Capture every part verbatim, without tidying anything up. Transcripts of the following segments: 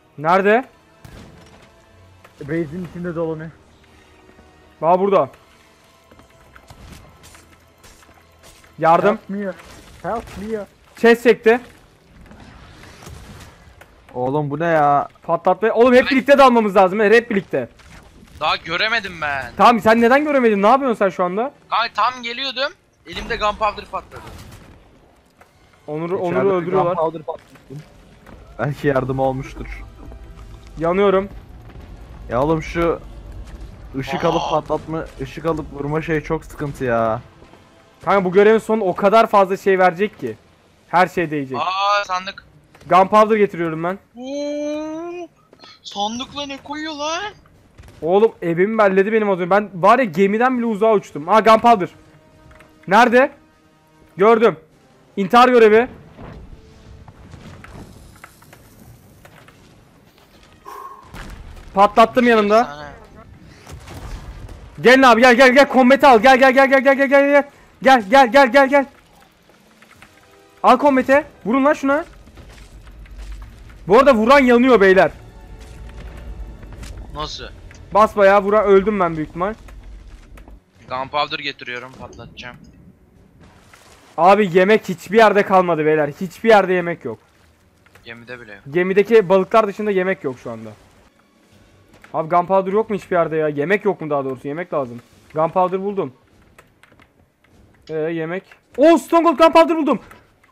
Nerede? Base'in içinde dolanıyor. Aa burada. Yardım. Help me. Help me. Chest çekti. Oğlum bu ne ya? Patlatma. Oğlum hep birlikte dalmamız lazım. Hep birlikte. Daha göremedim ben. Tamam sen neden göremedin? Ne yapıyorsun sen şu anda? Kanka tam geliyordum. Elimde gunpowder patladı. Onur'u İçeride Onur'u bir öldürüyorlar. gunpowder patlattım. Belki yardım olmuştur. Yanıyorum. Ya oğlum şu ışık Aa. alıp patlatma, ışık alıp vurma şey çok sıkıntı ya. Kanka bu görevin sonu o kadar fazla şey verecek ki. Her şey değecek. Aa sandık. Gunpowder getiriyorum ben. Oo, sandıkla ne koyuyor lan? Oğlum evimi belledi benim az önce. Ben var ya gemiden bile uzağa uçtum. Ha gunpowder. Nerede? Gördüm. İntihar görevi. Patlattım yanımda. Sana. Gelin abi gel gel gel kombeti al. Gel gel gel gel gel gel gel gel. Gel gel gel gel gel. Al kombete. Vurun lan şuna. Bu arada vuran yanıyor beyler. Nasıl? Basbayağı vuran öldüm ben büyük ihtimal. Gunpowder getiriyorum, patlatacağım. Abi yemek hiçbir yerde kalmadı beyler. Hiçbir yerde yemek yok. Gemide bile yok. Gemideki balıklar dışında yemek yok şu anda. Abi gunpowder yok mu hiçbir yerde ya? Yemek yok mu daha doğrusu? Yemek lazım. Gunpowder buldum. Ee yemek. Oo Stone Cold gunpowder buldum.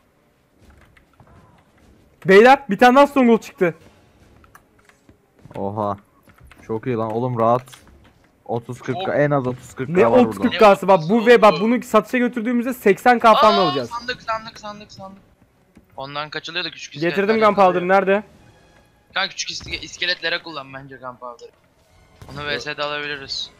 Beyler bir tane daha Stone Cold çıktı. Oha. Çok iyi lan oğlum rahat. otuz kırk Çok- en az otuz kırk Ne var otuz burada. kırk K'sı bak bu ve bak bunu satışa götürdüğümüzde seksen K falan Aa, alacağız. sandık sandık sandık sandık. Ondan kaçılıyordu küçük Getirdim iskeletler gunpowder'ı yakalıyor. nerede? Kanka küçük iske- iskeletlere kullan bence gunpowder'ı. Onu V S'de alabiliriz.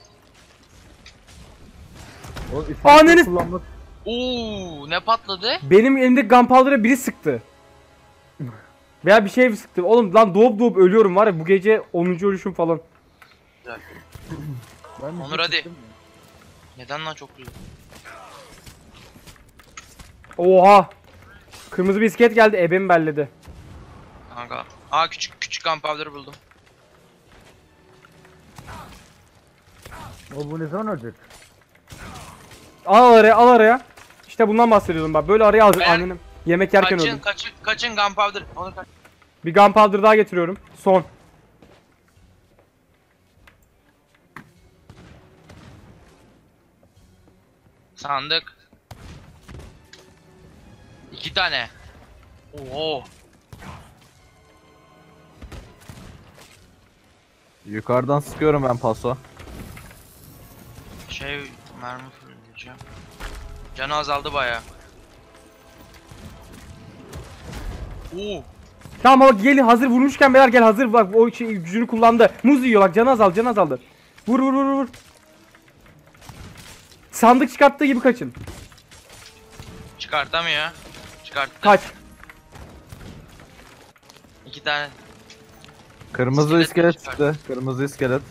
O Ananı- iskelet kullanmak. Oo, ne patladı? Benim elimde gunpowder'a biri sıktı. Veya bir şey sıktı. Oğlum lan doğup doğup ölüyorum var ya bu gece onuncu ölüşüm falan. Güzel. Ben bir Onur, şey hadi. sıktım ya. Neden lan çok güzel? Oha. Kırmızı bir iskelet geldi ebemi belledi. Kanka. Aa küçük küçük gunpowder buldum. O bu ne zaman ölecek? Al araya al araya. İşte bundan bahsediyordum bak. Böyle araya alacak Ben- annenim. Yemek yerken Kaçın öldüm. kaçın kaçın gunpowder. Onu kaç. Bir gunpowder daha getiriyorum. Son. Sandık. İki tane. Oo. Yukarıdan sıkıyorum ben paso. Şey mermi fırlayacağım. Canı azaldı baya. Oo. Tamam bak gelin hazır vurmuşken beyler gel hazır bak o şey, gücünü kullandı. Muz yiyor bak canı azaldı canı azaldı. Vur vur vur vur. Sandık çıkarttığı gibi kaçın. Çıkartamıyor. Çıkarttı. Kaç. İki tane. Kırmızı İskelet iskelet çıkar. çıktı. Kırmızı iskelet.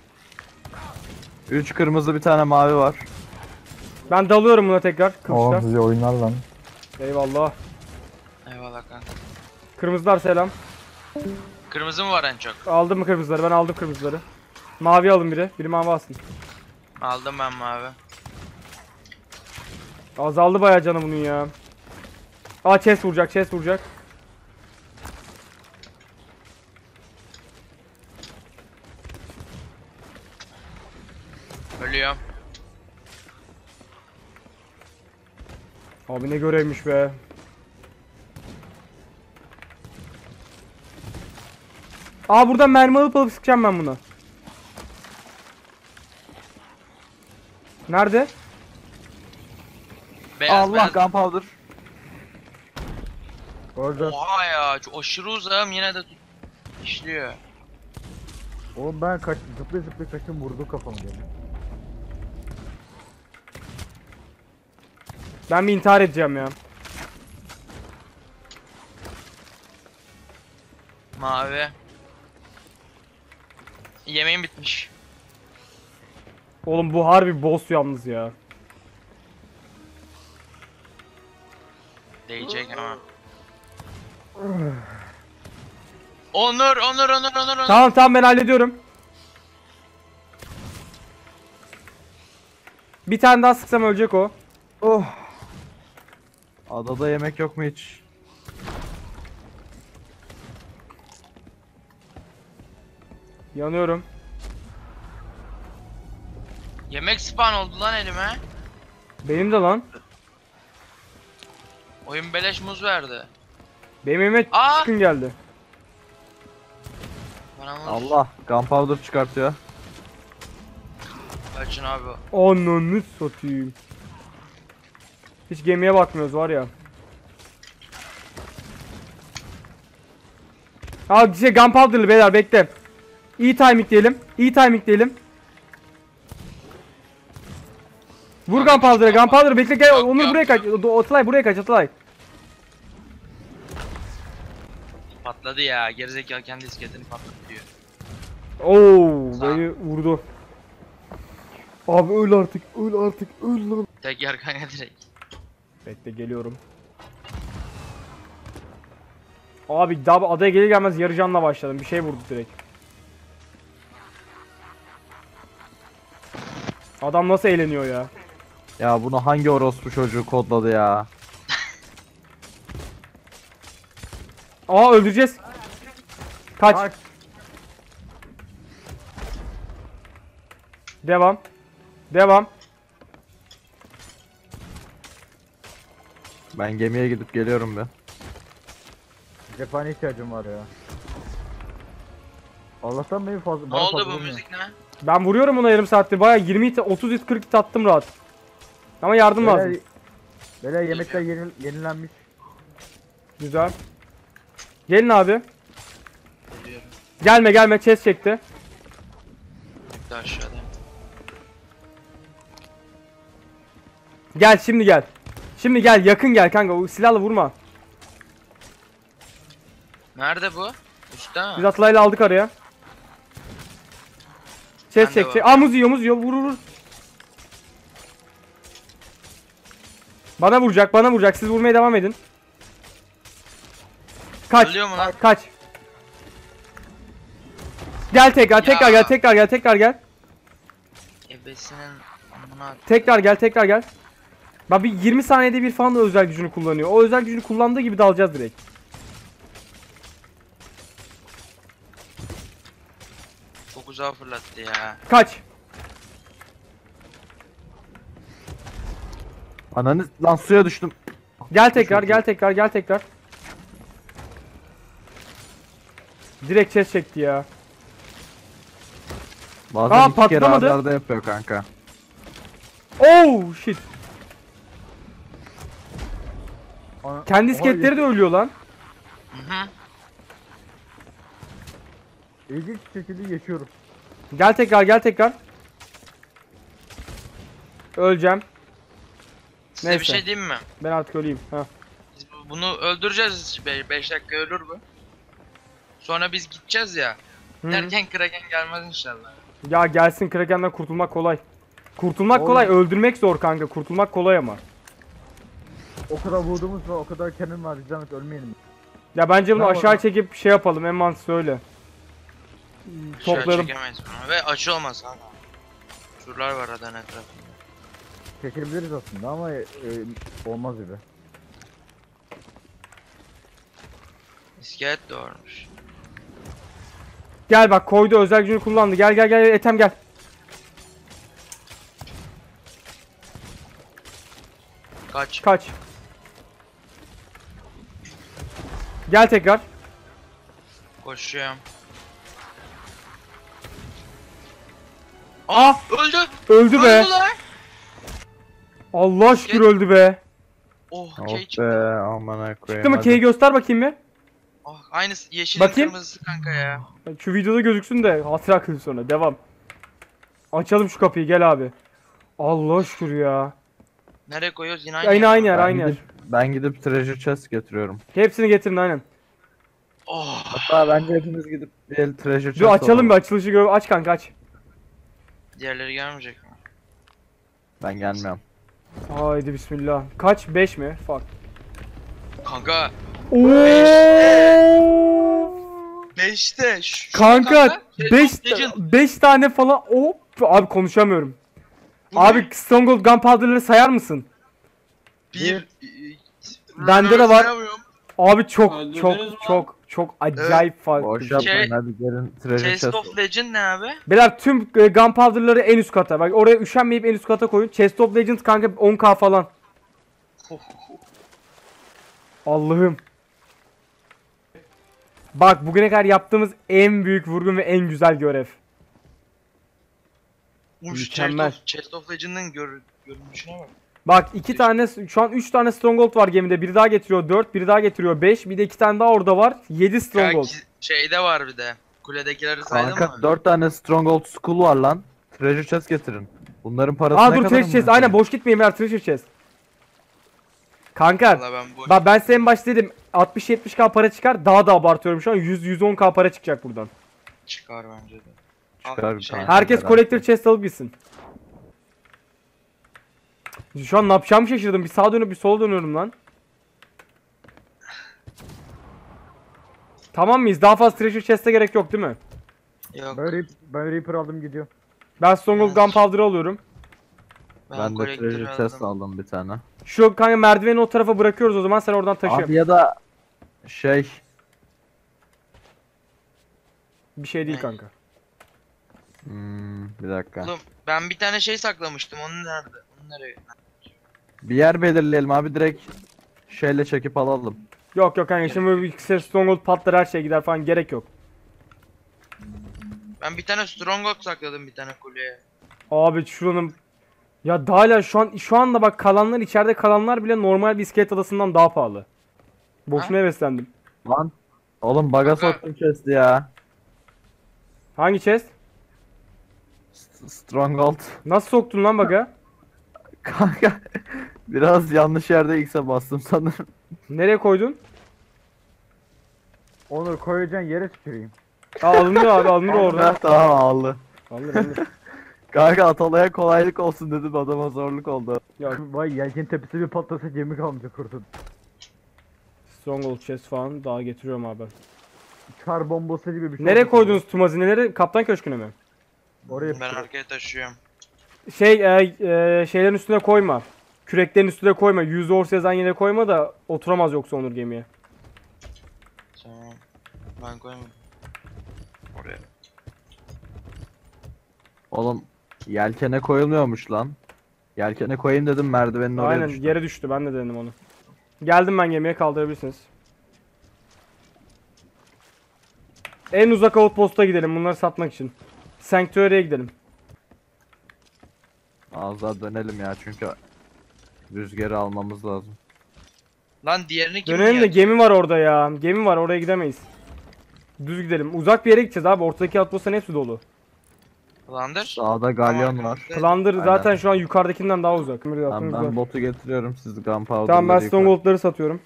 üç kırmızı bir tane mavi var. Ben dalıyorum buna tekrar Oh kılıçla. size oyunlar lan. Eyvallah. Eyvallah kanka. Kırmızılar selam. Kırmızı mı var en çok? Aldım mı kırmızıları? Ben aldım kırmızıları. Mavi alın biri. Biri mavi alsın. Aldım ben mavi. Azaldı bayağı canı bunun ya. Aa chest vuracak chest vuracak. Ölüyorum. Abi ne görevmiş be. Aa buradan mermi alıp alıp sıkacağım ben bunu. Nerede? Beyaz Allah beyaz. gunpowder. Orada. Oha ya. Çok aşırı uzağım yine de tut- işliyor. Oğlum ben kaç zıplaya zıplaya kaçtım vurdu kafamı diye. Ben bir intihar edeceğim ya. Mavi. Yemeğim bitmiş. Oğlum bu harbi boss yalnız ya. Değecek ama. Onur, Onur, Onur, Onur, Onur. Tamam tamam ben hallediyorum. Bir tane daha sıksam ölecek o. Oh. Adada yemek yok mu hiç? Yanıyorum. Yemek spawn oldu lan elime. Benim de lan. Oyun beleş muz verdi. Benim elime Aa! çıkın geldi. Bana muz. Allah. Gunpowder çıkartıyor. Kaçın abi. Ananı satayım. Hiç gemiye bakmıyoruz var ya. Abi şey gunpowder'lı beyler bekle. İyi timing diyelim. İyi timing diyelim. Vur Abi, gunpowder'a. çıkma. Gunpowder'ı bekle gel. Yok, Onur yok, buraya kaç. O- Atılay buraya kaç Atılay. Patladı ya. Gerizekalı kendi iskeletini patlatıyor. Oo, Sağ. beni vurdu. Abi öl artık. Öl artık. Öl lan. Tek yer kanka direkt. Bekle geliyorum. Abi daha adaya gelir gelmez yarı canla başladım. Bir şey vurdu direkt. Adam nasıl eğleniyor ya? Ya bunu hangi orospu çocuğu kodladı ya? Aa öldüreceğiz. Kaç. Kaç. Devam. Devam. Ben gemiye gidip geliyorum be. Cephane ihtiyacım var ya. Allah'tan benim fazla... Ne bana oldu fazla bu vurmuyor. müzik ne? Ben vuruyorum ona yarım saattir. Baya yirmi hit, otuz hit, kırk hit attım rahat. Ama yardım Beyler- lazım. Beyler yemekler yeni, yenilenmiş. Güzel. Gelin abi. Geliyorum. Gelme gelme chest çekti. Bir de aşağıda. Gel şimdi gel. Şimdi gel yakın gel kanka. O silahla vurma. Nerede bu? Üstte mi? Biz Atlay'la aldık araya. Chest Ben de çekecek. var. Aa muz yiyor muz yiyor. Vur vur vur. Bana vuracak bana vuracak. Siz vurmaya devam edin. Kaç. Ölüyor mu lan? Kaç. Gel tekrar tekrar Ya. gel tekrar gel tekrar gel. Ebesinin amına. Tekrar gel tekrar gel. Bak bir yirmi saniyede bir falan da özel gücünü kullanıyor. O özel gücünü kullandığı gibi dalacağız direkt. Çok uzağa fırlattı ya. Kaç. Ananı lan suya düştüm. Gel tekrar gel tekrar gel tekrar. Direkt chest çekti ya. Bazen Aa, iki kere patlamadı. arda arda yapıyor kanka. Oh shit. Ana- Kendi Oha, iskeletleri de ölüyor lan. Hı hı. İlginç bir şekilde yaşıyorum. Gel tekrar gel tekrar. Öleceğim. Size Neyse. bir şey diyeyim mi? Ben artık öleyim. Ha. Biz bu- bunu öldüreceğiz. beş dakika ölür bu. Sonra biz gideceğiz ya. Hı. Derken Kraken gelmez inşallah. Ya gelsin Kraken'den kurtulmak kolay. Kurtulmak Oğlum. kolay, öldürmek zor kanka. Kurtulmak kolay ama. O kadar vurduğumuz var, o kadar canım var. Bir zahmet ölmeyelim. Ya bence bunu Bravo aşağı lan. çekip şey yapalım. En mantıklı öyle. Aşağı Toplayalım. çekemeyiz bunu. Ve açı olmaz kanka. Surlar var adanın etrafında. Çekebiliriz aslında ama e, e, olmaz gibi. İskelet de varmış. Gel bak koydu özel gücünü kullandı. Gel gel gel Ethem gel. Kaç. Kaç. Gel tekrar. Koşuyorum. Ah Öldü. öldü be. Öldü lan. Allah şükür Gel. öldü be. Oh, Oh Kay be çıktı. amına koyayım. Çıktı mı hadi. K'yi göster bakayım bir. Oh, aynısı yeşilin Bakayım. kırmızısı kanka ya. Şu videoda gözüksün de hatıra kıl sonra. Devam. Açalım şu kapıyı gel abi. Allah şükür ya. Nereye koyuyoruz? Yine aynı Aynı yer. aynı yer Ben aynı yer. gidip, ben gidip treasure chest getiriyorum. Hepsini getirin aynen. Oh. Hatta bence hepimiz gidip bir el treasure chest Dur açalım alalım. bir açılışı gör. Aç kanka aç. Diğerleri gelmeyecek mi? Ben gelmiyorum. Haydi bismillah. Kaç? beş mi? Fuck. Kanka. Oo! beşte. Şu, Kanka beş Legend. beş tane falan. Hop. Abi konuşamıyorum. Bu Abi ne? Stronghold Gunpowder'ları sayar mısın? Bir. Bende de var. Sayamıyorum. Abi çok Öldürdünüz çok mü lan? çok çok acayip farklı. Boş bir şey. yapmayın Şey- hadi gelin treasure Chest chest. of Legend ne abi? Beyler tüm e, Gunpowder'ları en üst kata. Bak oraya üşenmeyip en üst kata koyun. Chest of Legends kanka on K falan. Allah'ım. Bak bugüne kadar yaptığımız en büyük vurgun ve en güzel görev. Uş, Chest Mükemmel. of, Chest of Legend'ın gör, görünüşüne bak. Bak iki tane şu an üç tane Stronghold var gemide. Biri daha getiriyor dört, biri daha getiriyor beş, bir de iki tane daha orada var. yedi Stronghold. Ya, şeyde var bir de. Kuledekileri saydın Kanka mı? dört tane Stronghold School var lan. Treasure chest getirin. Bunların parası Aa ne dur kadar treasure chest. mı? Aynen boş gitmeyin beyler treasure chest. Kanka Valla ben bu bak ben size en başta dedim altmış yetmiş K para çıkar. Daha da abartıyorum şu an. yüz yüz on K para çıkacak buradan. çıkar bence de. Çıkar Al, bir şey, tane. Herkes merak collector etme. chest alıp gitsin. Şu an ne yapacağımı şaşırdım. Bir sağa dönüp bir sola dönüyorum lan. Tamam mıyız? Daha fazla treasure chest'e gerek yok değil mi? Yok Ben, Reap, ben Reaper aldım gidiyor. Ben Stronghold Evet. Gunpowder'ı alıyorum. ben, Ben de kolektörü treasure chest aldım. aldım bir tane. Şu kanka merdiveni o tarafa bırakıyoruz o zaman sen oradan taşı. Abi ya da şey Bir şey değil Ne? kanka. hmm, bir dakika. Oğlum ben bir tane şey saklamıştım. Onun nerede? Onu nereye? Bir yer belirleyelim abi direkt şeyle çekip alalım. Yok yok kanka şimdi böyle bir ikisi Stronghold patlar her şey gider falan gerek yok. Ben bir tane Stronghold sakladım bir tane kuleye. Abi şuranın ya daha hala şu an şu anda bak kalanlar içeride kalanlar bile normal bir iskelet adasından daha pahalı. Boşuna heveslendim. Lan oğlum baga Kanka. soktum chest'i ya. Hangi chest? S- Stronghold. Nasıl soktun lan baga? Kanka biraz yanlış yerde X'e bastım sanırım. Nereye koydun? Onur koyacağın yere tüküreyim. Aa alınıyor abi alınıyor orada. Heh, tamam aldı. Alınır alınır. Kanka Atalay'a kolaylık olsun dedim adama zorluk oldu. Ya Vay yelken tepesi bir patlasa gemi kalmayacak kurtun. Stronghold chest falan daha getiriyorum abi. Kar bombası gibi bir şey. Nereye olacak. koydunuz tüm hazineleri? Kaptan köşküne mi? Oraya Ben tükür. arkaya taşıyorum. Şey e, e, şeylerin üstüne koyma. Küreklerin üstüne koyma. yüz horse yazan yere koyma da oturamaz yoksa Onur gemiye. Tamam. Ben koyayım. Oraya. Oğlum yelkene koyulmuyormuş lan. Yelkene koyayım dedim merdivenin oraya Aynen düştü. yere düştü ben de denedim onu. Geldim ben gemiye kaldırabilirsiniz. En uzak outpost'a gidelim bunları satmak için. Sanctuary'e gidelim. Az daha dönelim ya çünkü rüzgarı almamız lazım. Lan diğerini kim Dönelim de yer? gemi var orada ya. Gemi var oraya gidemeyiz. Düz gidelim. Uzak bir yere gideceğiz abi. Ortadaki outpost'ların hepsi dolu. Landır. Sağda galyon Tamam. var. Plunder Aynen. zaten şu an yukarıdakinden daha uzak. Tamam ben botu getiriyorum siz gunpowder'ları Tamam ben yıkayın. Stronghold'ları satıyorum.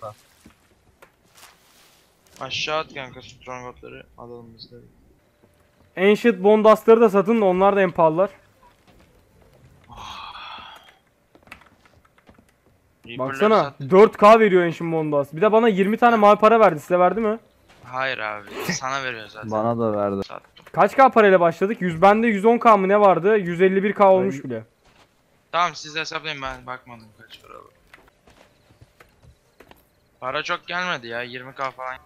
Aşağı at kanka Stronghold'ları alalım biz de. Ancient Bondast'ları da satın da onlar da en pahalılar. Reaper'ları Baksana sat. dört K veriyor Ancient Bondast. Bir de bana yirmi tane mavi para verdi. Size verdi mi? Hayır abi sana veriyor zaten. Bana da verdi. Sattım. Kaç K parayla başladık? yüz bende yüz on K mı ne vardı? yüz elli bir K olmuş bile. Tamam siz hesaplayın ben bakmadım kaç para var. Para çok gelmedi ya yirmi K falan.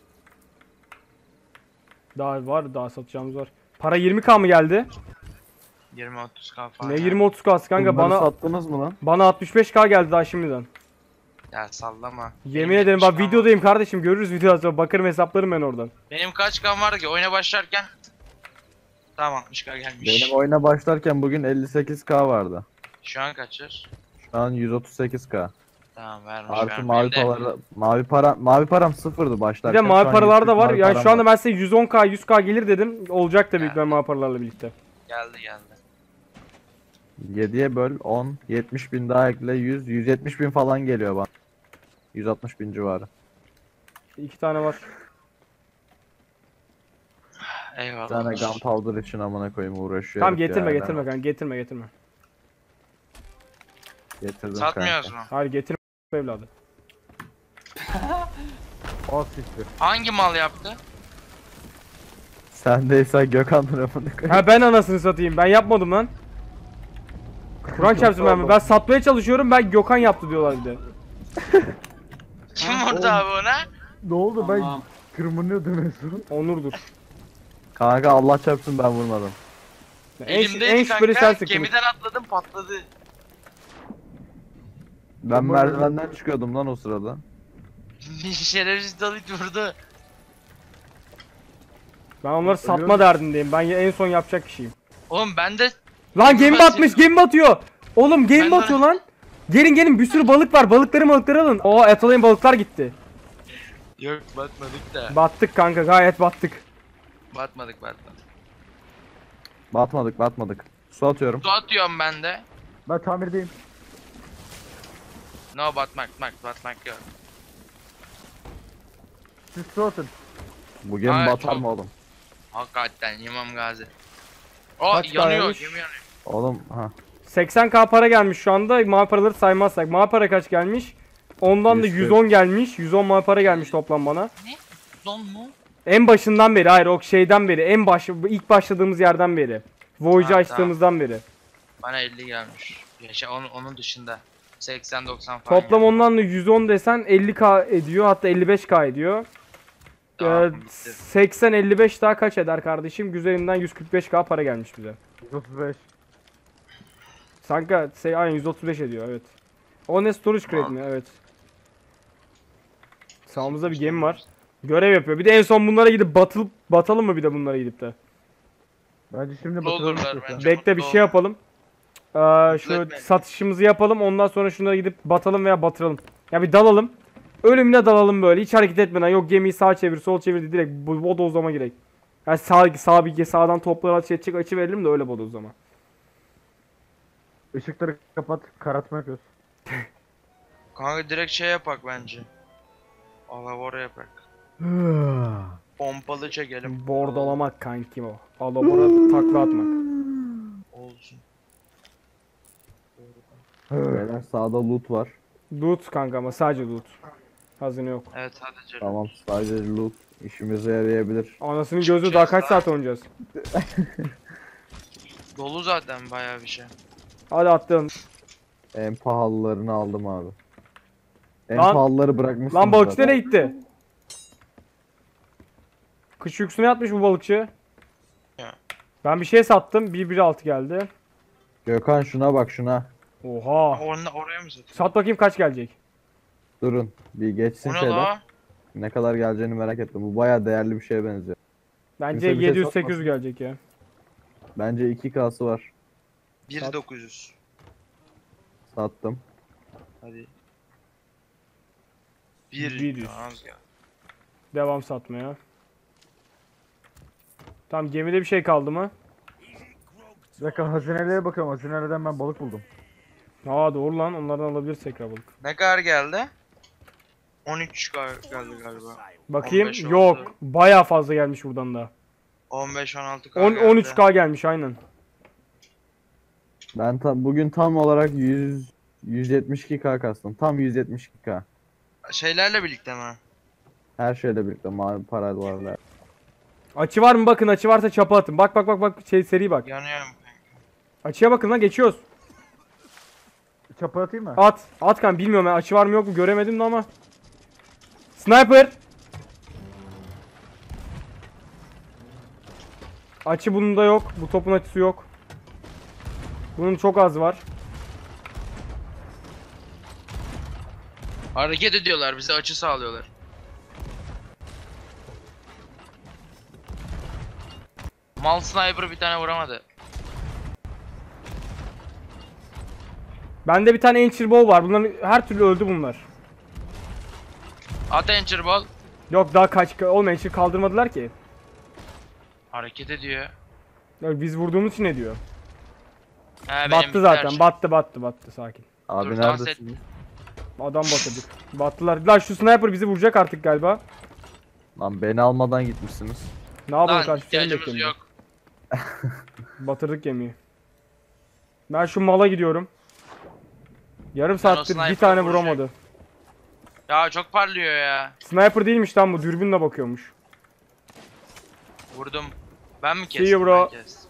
Daha var daha satacağımız var. Para yirmi K mı geldi? yirmi otuz K falan. Ne ya. yirmi otuz K'sı kanka Bunları bana sattınız mı lan? bana altmış beş K geldi daha şimdiden. Ya sallama. Yemin Benim ederim yetmiş bak K'm var. videodayım kardeşim görürüz videodan sonra bakarım hesaplarım ben oradan. Benim kaç K'm vardı ki oyuna başlarken. Tamam altmış K gelmiş. Benim oyuna başlarken bugün elli sekiz K vardı. Şu an kaçır? Şu an yüz otuz sekiz K. Tamam vermiş Artı vermiş. mavi Benim de- para, mavi para, mavi param sıfırdı Bir başlarken. de Şu mavi an paralar da yüz var. mavi Yani param şu anda var. ben size yüz on K yüz K gelir dedim. Olacak da büyük Ya. ihtimalle mavi paralarla birlikte. Geldi geldi. yediye böl on, yetmiş bin daha ekle yüz, yüz yetmiş bin falan geliyor bana. yüz altmış bin civarı. İki tane var. Eyvallah. Bir tane gunpowder için amına koyayım uğraşıyor. Tamam herif getirme ya. getirme kanka getirme getirme. Getirdim Satmıyoruz kanka. mu? Hayır getirme evladı. Az siktir. Hangi mal yaptı? Sen değilsen Gökhan tarafını koy. Ha ben anasını satayım. Ben yapmadım lan. Kur'an çarpsın ben. Ben satmaya çalışıyorum. Ben Gökhan yaptı diyorlar bir de. Kim vurdu abi ona? Ne oldu ben Tamam. kırmınıyordum en son. Onurdur. Kanka Allah çarpsın ben vurmadım. En, Elimdeydi en şüpheli kanka. sensin. Gemiden atladım patladı. Ben Ama- merdivenden çıkıyordum lan o sırada. Şerefsiz Dalit vurdu. Ben onları satma Ölüyorum. derdindeyim. Ben en son yapacak kişiyim. Oğlum ben de Lan gemi Ben batmış, seni- gemi batıyor. Oğlum gemi Ben de- batıyor lan. Gelin gelin bir sürü balık var. Balıkları balıkları alın. Oo yakalayın balıklar gitti. yok batmadık da. Battık kanka gayet battık. Batmadık batmadık. Batmadık batmadık. Su atıyorum. Su atıyorum ben de. Ben tamirdeyim. No batmak batmak batmak yok. Siz su atın. Bu gemi Hayır, batar çok- mı oğlum? Hakikaten İmam Gazi. O Kaç yanıyor tane? gemi yanıyor. Oğlum ha. seksen k para gelmiş şu anda. Mavi paraları saymazsak. Mavi para kaç gelmiş? Ondan da yüz yüz on gelmiş. yüz on mavi para gelmiş toplam bana. Don mu? En başından beri hayır o şeyden beri en baş ilk başladığımız yerden beri. Voyage'ı Ha, açtığımızdan beri. Bana elli gelmiş. Yaşa onun, onun dışında. seksen doksan falan. Toplam ondan da yüz on desen elli k ediyor hatta elli beş k ediyor. Tamam, Ee, bitti. seksen elli beş daha kaç eder kardeşim? Güzelinden yüz kırk beş k para gelmiş bize. yüz otuz beş. Sanka şey aynen yüz otuz beş ediyor evet. O ne storage crate mi? Evet. Sağımızda bir gemi var. Görev yapıyor. Bir de en son bunlara gidip batılıp batalım mı bir de bunlara gidip de. Bence şimdi Olurlar batıralım. bence. istiyorsan. Bekle bir mutlu şey oldum. yapalım. Ee, şu etmeyin. satışımızı yapalım. Ondan sonra şunlara gidip batalım veya batıralım. Ya bir dalalım. Ölümüne dalalım böyle. Hiç hareket etmeden. Yok gemiyi sağa çevir, sol çevir direkt bu bodozlama girek. Yani sağ sağ bir sağdan topları açı açık açı verelim de öyle bodozlama. Işıkları kapat. Karartma yapıyoruz. Kanka direkt şey yapak bence. Alavora yapak. Pompalı çekelim. Bordalamak kankim o. Alabora takla atmak. Olsun. Beyler sağda loot var. Loot kanka ama sadece loot. Hazine yok. Evet sadece. Tamam sadece loot işimize yarayabilir. Anasının gözü daha kaç saat oynayacağız? Dolu zaten bayağı bir şey. Hadi attım. En pahalılarını aldım abi. En Lan- pahalıları bırakmışsın. Lan balıkçı nereye gitti? Kış yüksüne yatmış bu balıkçı. Ya. Ben bir şey sattım. bir bir altı geldi. Gökhan şuna bak şuna. Oha. Orna, oraya mı satıyorsun? Sat bakayım kaç gelecek. Durun bir geçsin O ne şeyler. la? Ne kadar geleceğini merak ettim. Bu baya değerli bir şeye benziyor. Bence Kimse bir şey yedi yüz sekiz yüz satmasın. gelecek ya. Bence iki K'sı var. bir bin dokuz yüz. Sattım. Hadi. bir bir yüz. Az ya. Devam satmaya. Tamam gemide bir şey kaldı mı? Bir dakika hazinelere bakıyorum. Hazinelerden ben balık buldum. Aa doğru lan onlardan alabiliriz tekrar balık. Ne kadar geldi? on üç gal- geldi galiba. Bakayım on beş oldu. yok baya fazla gelmiş buradan da. on beş on altı k on geldi. on üç k gelmiş aynen. Ben tam bugün tam olarak yüz yüz yetmiş iki K kastım. Tam yüz yetmiş iki K. Şeylerle birlikte mi? Her şeyle birlikte mavi para var. Açı var mı bakın açı varsa çapa atın. Bak bak bak bak şey seri bak. Yanıyorum. Açıya bakın lan geçiyoruz. Çapa atayım mı? At. At kan bilmiyorum ben açı var mı yok mu göremedim de ama. Sniper. Açı bunun da yok. Bu topun açısı yok. Bunun çok az var. Hareket ediyorlar bize açı sağlıyorlar. Mal sniper bir tane vuramadı. Bende bir tane Ancient Ball var. Bunların her türlü öldü bunlar. At enter ball. Yok daha kaç oğlum Ancient kaldırmadılar ki. Hareket ediyor. Ya biz vurduğumuz için ne diyor? He, benim Battı bitti her zaten. şey. Battı battı battı sakin. Abi Dur, dans neredesin? Adam batırdık. Battılar. Lan şu sniper bizi vuracak artık galiba. Lan beni almadan gitmişsiniz. Ne yapalım Lan kardeşim? Seni ihtiyacımız bekleyelim. yok. Batırdık gemiyi. Ben şu mala gidiyorum. Yarım o saattir bir sniper tane vuracak. vuramadı. Ya çok parlıyor ya. Sniper değilmiş lan bu dürbünle bakıyormuş. Vurdum. Ben mi See kestim? you bro. Ben kestim.